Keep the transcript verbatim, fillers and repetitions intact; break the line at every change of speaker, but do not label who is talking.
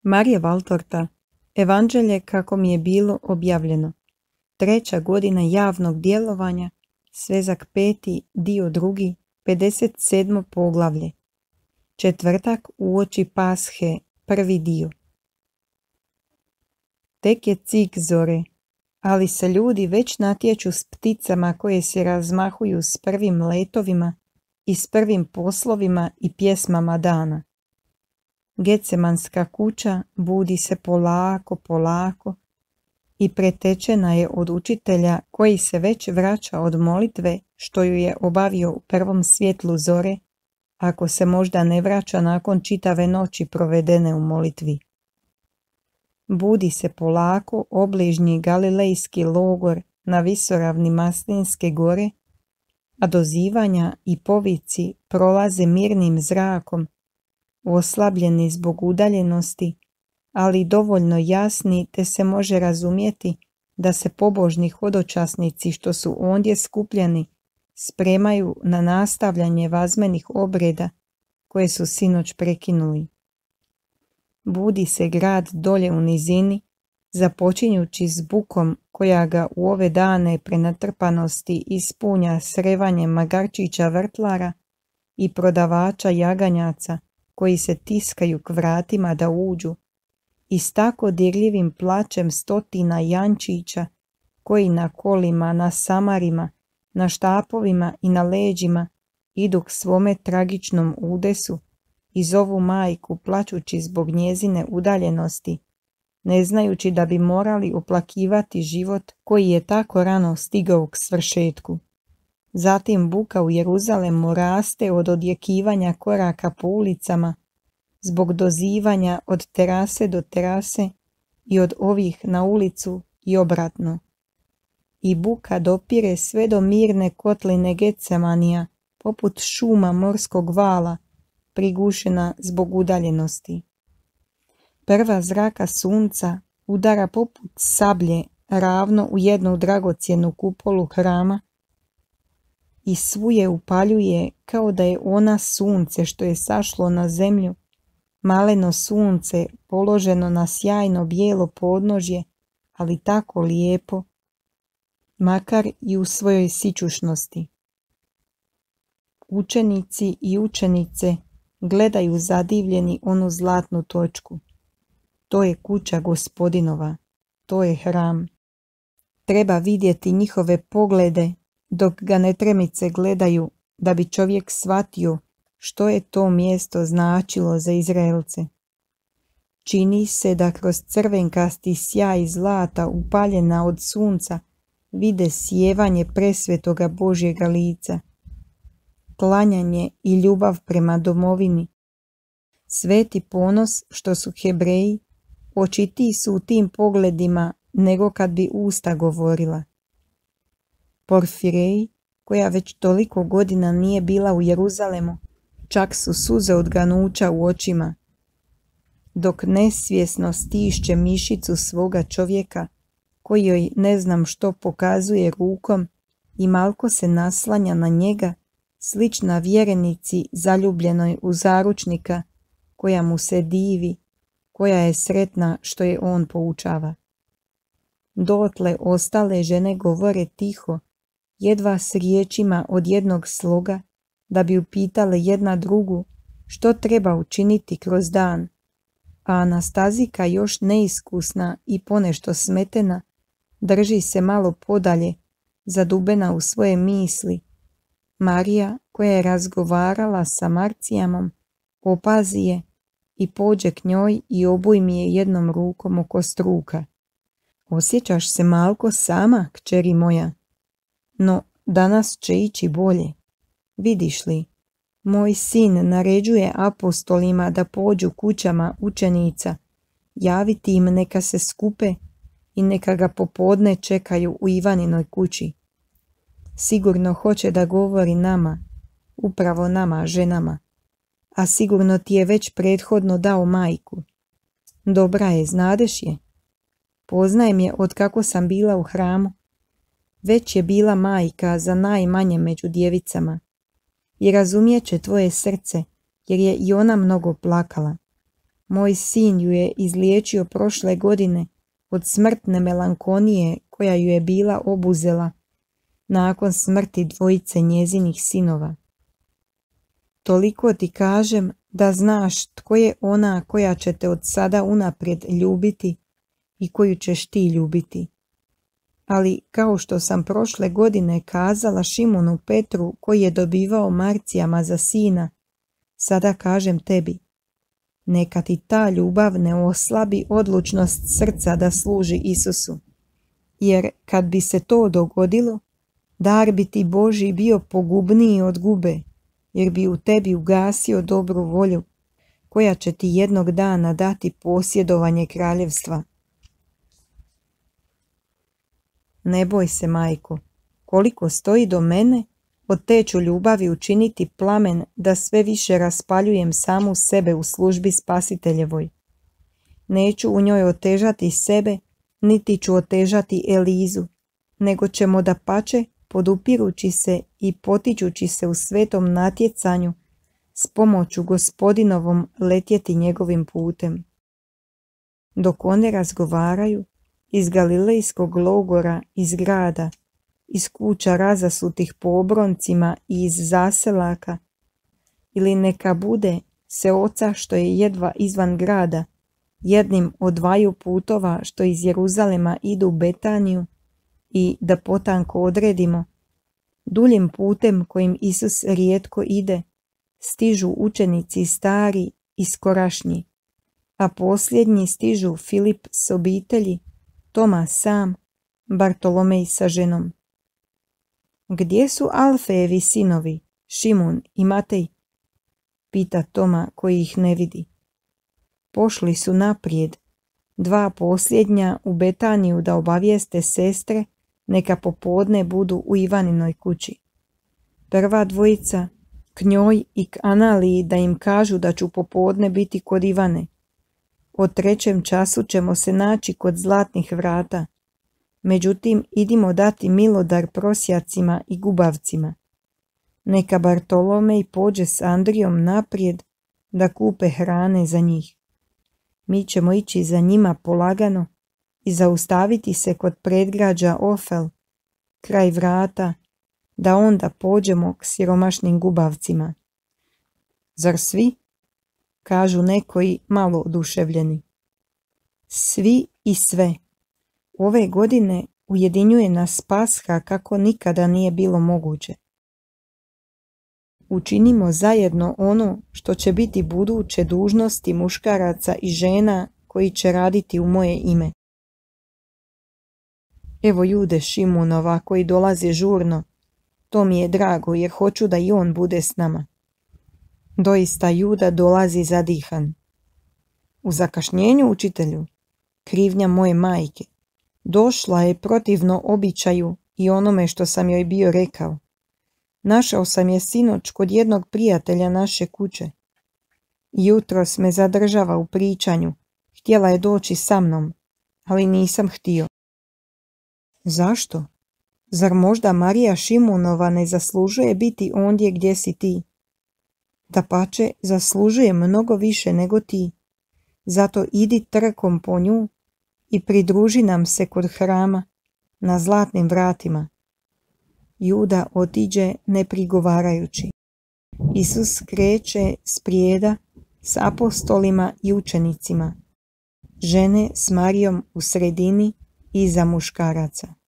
Marija Valtorta, Evanđelje kako mi je bilo objavljeno. Treća godina javnog djelovanja, svezak peti, dio drugi, pedeset sedmo poglavlje. Četvrtak uoči Pashe, prvi dio. Tek je cik zore, ali se ljudi već natječu s pticama koje se razmahuju s prvim letovima i s prvim poslovima i pjesmama dana. Gecemanska kuća budi se polako, polako i pretečena je od učitelja koji se već vraća od molitve što ju je obavio u prvom svjetlu zore, ako se možda ne vraća nakon čitave noći provedene u molitvi. Budi se polako obližnji galilejski logor na visoravni Maslinske gore, a dozivanja i povici prolaze mirnim zrakom, oslabljeni zbog udaljenosti, ali dovoljno jasni te se može razumjeti da se pobožni hodočasnici što su ondje skupljeni spremaju na nastavljanje vazmenih obreda koje su sinoć prekinuli. Budi se grad dolje u nizini, započinjući s bukom koja ga u ove dane prenatrpanosti ispunja srevanjem magarčića vrtlara i prodavača jaganjaca koji se tiskaju k vratima da uđu, i s tako dirljivim plaćem stotina jančića koji na kolima, na samarima, na štapovima i na leđima idu k svome tragičnom udesu i zovu majku plačući zbog njezine udaljenosti, ne znajući da bi morali oplakivati život koji je tako rano stigao k svršetku. Zatim buka u Jeruzalemu raste od odjekivanja koraka po ulicama, zbog dozivanja od terase do terase i od ovih na ulicu i obratno. I buka dopire sve do mirne kotline Gecemanija, poput šuma morskog vala, prigušena zbog udaljenosti. Prva zraka sunca udara poput sablje ravno u jednu dragocjenu kupolu hrama i svu je upaljuje kao da je ona sunce što je sašlo na zemlju, maleno sunce položeno na sjajno bijelo podnožje, ali tako lijepo, makar i u svojoj sićušnosti. Učenici i učenice gledaju zadivljeni onu zlatnu točku. To je kuća Gospodinova, to je hram. Treba vidjeti njihove poglede dok ga netremice gledaju da bi čovjek shvatio što je to mjesto značilo za Izraelce. Čini se da kroz crvenkasti sjaj zlata upaljena od sunca vide sjevanje presvetoga Božjega lica, klanjanje i ljubav prema domovini. Sveti ponos što su Hebreji, očitiji su u tim pogledima nego kad bi usta govorila. Porfirej, koja već toliko godina nije bila u Jeruzalemu, čak su suze od ganuća u očima, dok nesvjesno stišće mišicu svoga čovjeka, koji joj ne znam što pokazuje rukom i malko se naslanja na njega, slična vjerenici zaljubljenoj u zaručnika, koja mu se divi, koja je sretna što je on poučava. Dotle ostale žene govore tiho, jedva s riječima od jednog sloga, da bi upitale jedna drugu što treba učiniti kroz dan, a Anastazika još neiskusna i ponešto smetena, drži se malo podalje, zadubena u svoje misli. Marija, koja je razgovarala sa Marcijamom, opazi je i pođe k njoj i obujmi je jednom rukom oko struka. Osjećaš se malko sama, kćeri moja? No, danas će ići bolje. Vidiš li, moj sin naređuje apostolima da pođu kućama učenica, javiti im neka se skupe i neka ga popodne čekaju u Ivaninoj kući. Sigurno hoće da govori nama, upravo nama, ženama, a sigurno ti je već prethodno dao majku. Dobra je, znadeš je? Poznajem je od kako sam bila u hramu. Već je bila majka za najmanje među djevicama. I razumijeće tvoje srce, jer je i ona mnogo plakala. Moj sin ju je izliječio prošle godine od smrtne melankonije koja ju je bila obuzela nakon smrti dvojice njezinih sinova. Toliko ti kažem da znaš tko je ona koja će te od sada unaprijed ljubiti i koju ćeš ti ljubiti. Ali kao što sam prošle godine kazala Šimunu Petru koji je dobivao marcijama za sina, sada kažem tebi, neka ti ta ljubav ne oslabi odlučnost srca da služi Isusu, jer kad bi se to dogodilo, dar bi ti Božji bio pogubniji od gube, jer bi u tebi ugasio dobru volju, koja će ti jednog dana dati posjedovanje kraljevstva. Ne boj se, majko, koliko stoji do mene, od te ću ljubavi učiniti plamen da sve više raspaljujem samu sebe u službi Spasiteljevoj. Neću u njoj otežati sebe, niti ću otežati Elizu, nego ćemo dapače, podupirući se i potičući se u svetom natjecanju, s pomoću Gospodinovom letjeti njegovim putem. Dok one razgovaraju, iz Galilejskog logora, iz grada, iz kuća razasutih po obroncima i iz zaselaka, ili neka bude se oca što je jedva izvan grada, jednim od dvaju putova što iz Jeruzalema idu u Betaniju, i da potanko odredimo, duljim putem kojim Isus rijetko ide, stižu učenici stari i skorašnji, a posljednji stižu Filip s obitelji, Toma sam, Bartolomej sa ženom. Gdje su Alfejevi sinovi, Šimun i Matej? Pita Toma koji ih ne vidi. Pošli su naprijed, dva posljednja u Betaniju da obavijeste sestre, neka popodne budu u Ivaninoj kući. Prva dvojica k njoj i k Analiji da im kažu da ću popodne biti kod Ivane. O trećem času ćemo se naći kod zlatnih vrata. Međutim, idimo dati milodar prosjacima i gubavcima. Neka Bartolomej pođe s Andrijom naprijed da kupe hrane za njih. Mi ćemo ići za njima polagano i zaustaviti se kod predgrađa Ofel, kraj vrata, da onda pođemo k siromašnim gubavcima. Zar svi? Kažu nekoji malo oduševljeni. Svi i sve. Ove godine ujedinjuje nas Pasha kako nikada nije bilo moguće. Učinimo zajedno ono što će biti buduće dužnosti muškaraca i žena koji će raditi u moje ime. Evo Jude Šimunova koji dolaze žurno, to mi je drago jer hoću da i on bude s nama. Doista Juda dolazi zadihan. U zakašnjenju, učitelju, krivnja moje majke. Došla je protivno običaju i onome što sam joj bio rekao. Našao sam je sinoć kod jednog prijatelja naše kuće. Jutros me zadržava u pričanju. Htjela je doći sa mnom, ali nisam htio. Zašto? Zar možda Marija Šimunova ne zaslužuje biti ondje gdje si ti? Dapače, zaslužuje mnogo više nego ti. Zato idi trkom po nju i pridruži nam se kod hrama na zlatnim vratima. Juda otiđe ne prigovarajući. Isus kreće sprijeda s apostolima i učenicima, žene s Marijom u sredini iza muškaraca.